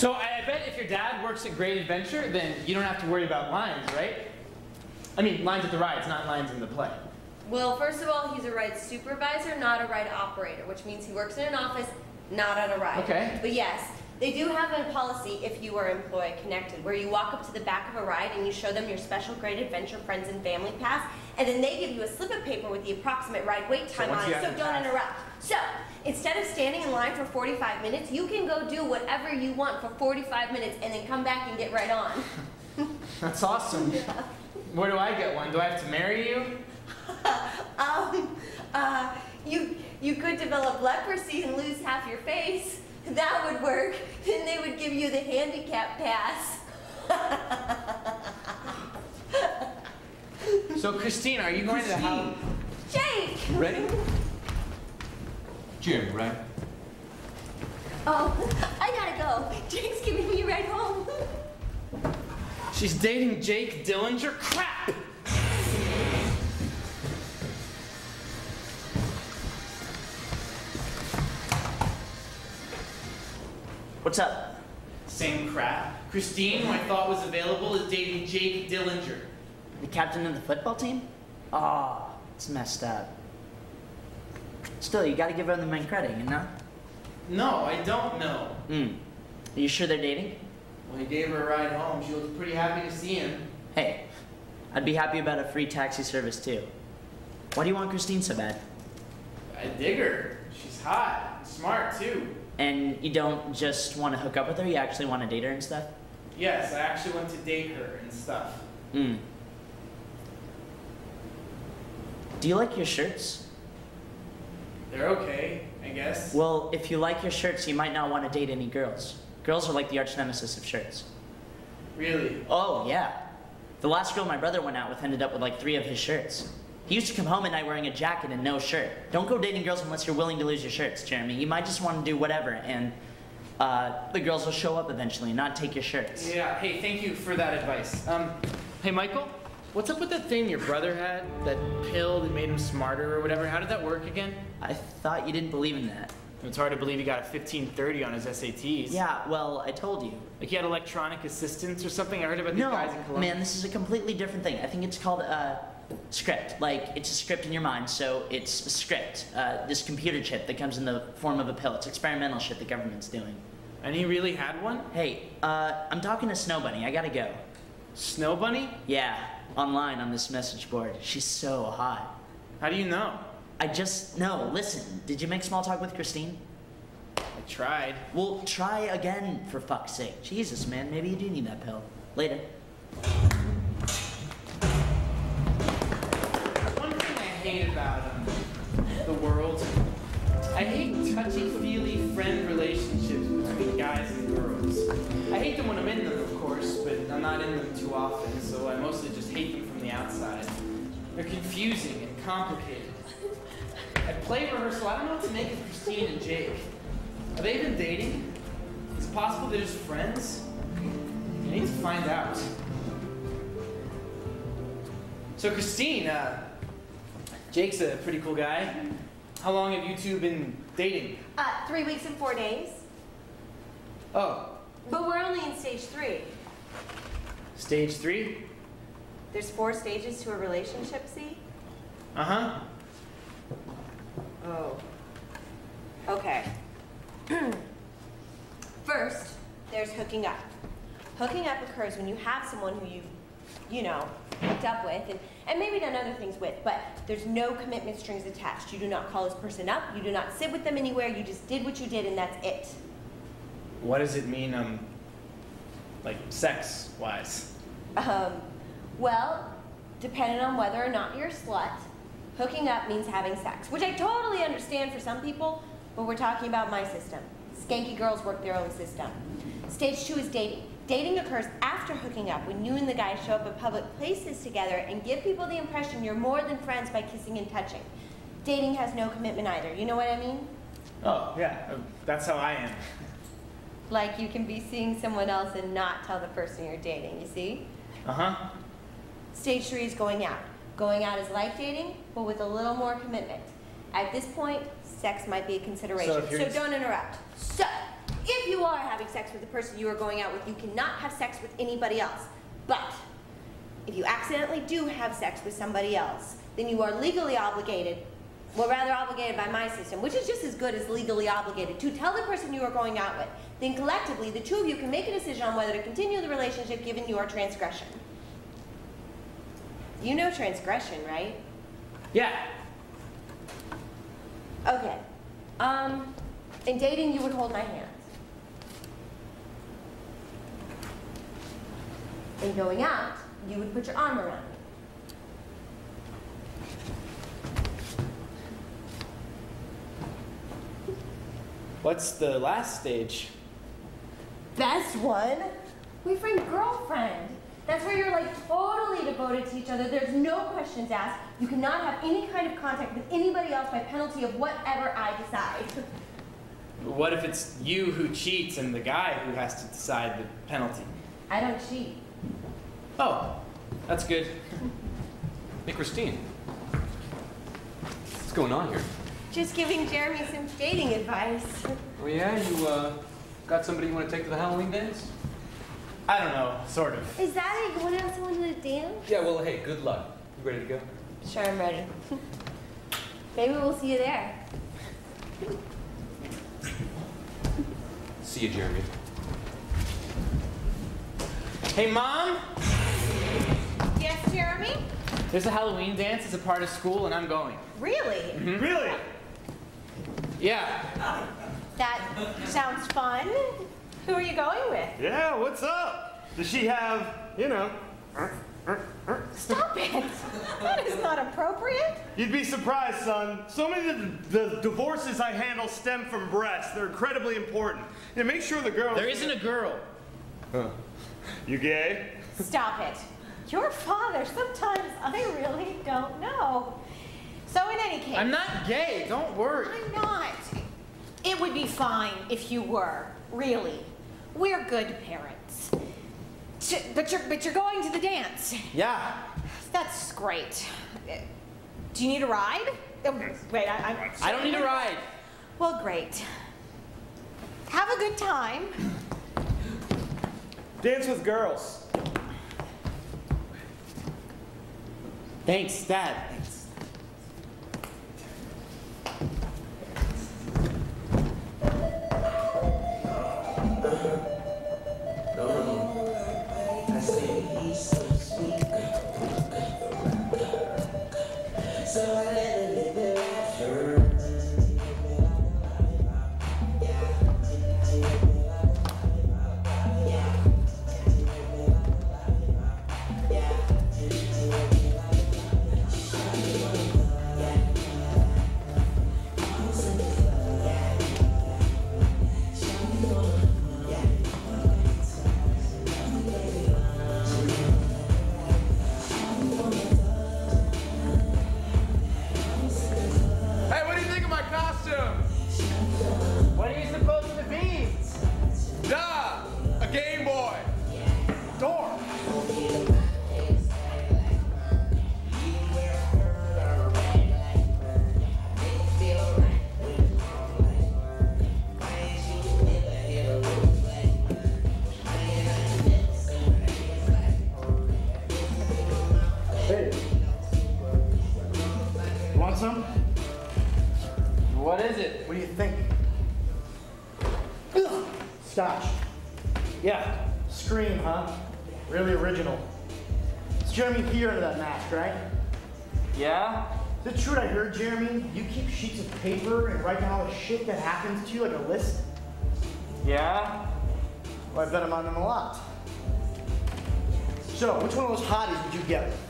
So I bet if your dad works at Great Adventure, then you don't have to worry about lines, right? I mean, lines at the rides, not lines in the play. Well, first of all, he's a ride supervisor, not a ride operator, which means he works in an office, not on a ride. Okay. But yes, they do have a policy if you are employee connected, where you walk up to the back of a ride and you show them your special Great Adventure Friends and Family Pass, and then they give you a slip of paper with the approximate ride wait time on it, so don't interrupt. So, instead of standing in line for 45 minutes, you can go do whatever you want for 45 minutes and then come back and get right on. That's awesome. Yeah. Where do I get one? Do I have to marry you? You could develop leprosy and lose half your face. That would work. Then they would give you the handicap pass. So, Christine, are you going to the house? Jake! Ready? Jim, right? Oh, I gotta go. Jake's giving me a ride home. She's dating Jake Dillinger? Crap! What's up? Same crap. Christine, who I thought was available, is dating Jake Dillinger. The captain of the football team? Oh, it's messed up. Still, you gotta give her the main credit, you know? No, I don't know. Are you sure they're dating? Well, he gave her a ride home. She looked pretty happy to see him. Hey, I'd be happy about a free taxi service too. Why do you want Christine so bad? I dig her. She's hot. Smart, too. And you don't just want to hook up with her, you actually want to date her and stuff? Yes, I actually want to date her and stuff. Do you like your shirts? They're okay, I guess. Well, if you like your shirts, you might not want to date any girls. Girls are like the arch nemesis of shirts. Really? Oh, yeah. The last girl my brother went out with ended up with like 3 of his shirts. He used to come home at night wearing a jacket and no shirt. Don't go dating girls unless you're willing to lose your shirts, Jeremy. You might just want to do whatever, and the girls will show up eventually, not take your shirts. Yeah, hey, thank you for that advice. Hey, Michael, what's up with that thing your brother had? That pill that made him smarter or whatever? How did that work again? I thought you didn't believe in that. It's hard to believe he got a 1530 on his SATs. Yeah, well, I told you. Like he had electronic assistance or something? I heard about these guys in No, Columbia. man, this is a completely different thing. I think it's called script. Like, it's a script in your mind, so it's a script. This computer chip that comes in the form of a pill. It's experimental shit the government's doing. And he really had one? Hey, I'm talking to Snow Bunny. I gotta go. Snow Bunny? Yeah, online on this message board. She's so hot. How do you know? I just know. Listen, did you make small talk with Christine? I tried. Well, try again, for fuck's sake. Jesus, man, maybe you do need that pill. Later. One thing I hate about the world, I hate touchy-feely friend relationships between guys and girls. I hate them when I'm in them, of course, but I'm not in them too often, so I mostly just hate them from the outside. They're confusing and complicated. At play rehearsal, I don't know what to make of Christine and Jake. Are they even dating? Is it possible they're just friends? I need to find out. So Christine, Jake's a pretty cool guy. How long have you two been dating? 3 weeks and 4 days. Oh, But we're only in stage 3. stage 3? There's 4 stages to a relationship, see? Uh-huh. Oh. Okay. First, there's hooking up. Hooking up occurs when you have someone who you've, hooked up with and maybe done other things with, but there's no commitment strings attached. You do not call this person up, you do not sit with them anywhere, you just did what you did and that's it. What does it mean, like sex-wise? Well, depending on whether or not you're a slut, hooking up means having sex, which I totally understand for some people, but we're talking about my system. Skanky girls work their own system. Stage 2 is dating. Dating occurs after hooking up, when you and the guy show up at public places together and give people the impression you're more than friends by kissing and touching. Dating has no commitment either, you know what I mean? Oh, yeah, that's how I am. Like you can be seeing someone else and not tell the person you're dating, you see? Uh-huh. Stage 3 is going out. Going out is like dating, but with a little more commitment. At this point, sex might be a consideration, so don't interrupt. So, If you are having sex with the person you are going out with, you cannot have sex with anybody else. But if you accidentally do have sex with somebody else, then you are legally obligated, well, rather obligated by my system, which is just as good as legally obligated, to tell the person you are going out with. Then collectively, the two of you can make a decision on whether to continue the relationship given your transgression. You know transgression, right? Yeah. Okay. In dating, you would hold my hand. In going out, you would put your arm around me. What's the last stage? Best one? Boyfriend, girlfriend. That's where you're like totally devoted to each other. There's no questions asked. You cannot have any kind of contact with anybody else by penalty of whatever I decide. What if it's you who cheats and the guy who has to decide the penalty? I don't cheat. Oh, that's good. Hey, Christine. What's going on here? Just giving Jeremy some dating advice. Oh, yeah? You, got somebody you want to take to the Halloween dance? I don't know, sort of. Is that it? You want to have someone to dance? Yeah, well, hey, good luck. You ready to go? Sure, I'm ready. Maybe we'll see you there. See you, Jeremy. Hey, Mom? Yes, Jeremy? There's a Halloween dance as a part of school, and I'm going. Really? Mm-hmm. Really? Yeah. That sounds fun. Who are you going with? Yeah, what's up? Does she have, you know... Stop it! That is not appropriate. You'd be surprised, son. So many of the divorces I handle stem from breasts. They're incredibly important. Yeah, make sure the girl... There isn't a girl. Huh. You gay? Stop it. Your father, sometimes I really don't know. So in any case... I'm not gay, don't worry. I'm not. It would be fine if you were, really. We're good parents. But you're going to the dance. Yeah. That's great. Do you need a ride? Oh, wait, I don't need a ride. Well, great. Have a good time. Dance with girls. Thanks, Dad. What are you supposed to be? Duh! A Game Boy! Door! Hey. You want some? What is it? What do you think? Scotch. Yeah, Scream, huh? Really original. It's Jeremy here under that mask, right? Yeah? Is it true what I heard, Jeremy? You keep sheets of paper and write down all the shit that happens to you like a list? Yeah? Well, I bet I'm on them a lot. So, which one of those hotties would you get with?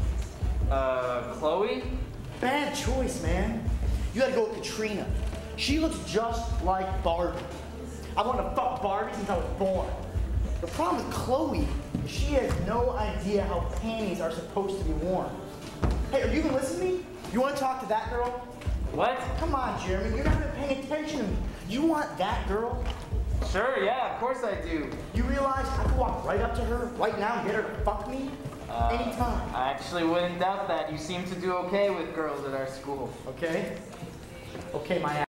Chloe? Bad choice, man. You gotta go with Katrina. She looks just like Barbie. I wanted to fuck Barbie since I was born. The problem with Chloe is she has no idea how panties are supposed to be worn. Hey, are you even listening to me? You want to talk to that girl? What? Come on, Jeremy, you're not even paying attention to me. You want that girl? Sure, yeah, of course I do. You realize I could walk right up to her right now and get her to fuck me? Anytime. I actually wouldn't doubt that. You seem to do okay with girls at our school. Okay? Okay, my ass.